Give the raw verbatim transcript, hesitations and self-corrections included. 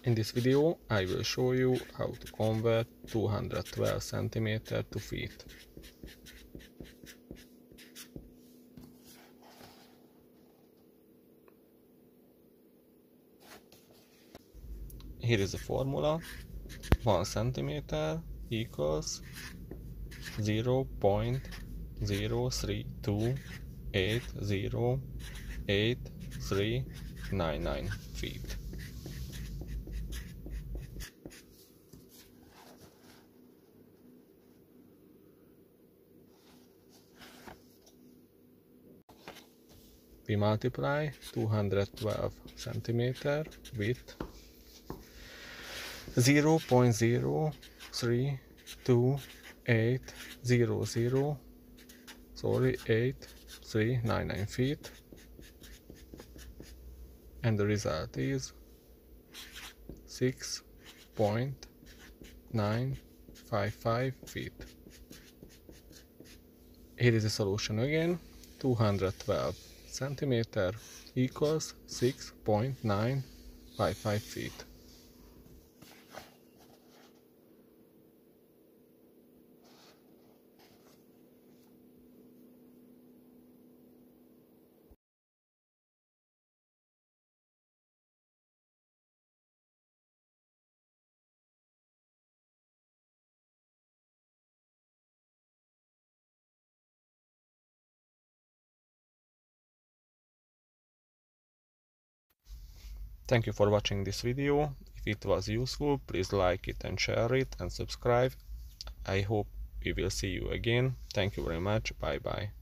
In this video I will show you how to convert two hundred twelve centimeters to feet. Here is the formula. one centimeter equals zero point zero three two eight zero eight three nine nine feet. We multiply two hundred twelve centimeters with zero point zero three two eight zero zero sorry eight three nine nine feet, and the result is six point nine five five feet. Here is the solution again. two hundred twelve centimeters equals six point nine five five feet. Thank you for watching this video. If it was useful, please like it and share it and subscribe. I hope we will see you again. Thank you very much. Bye bye.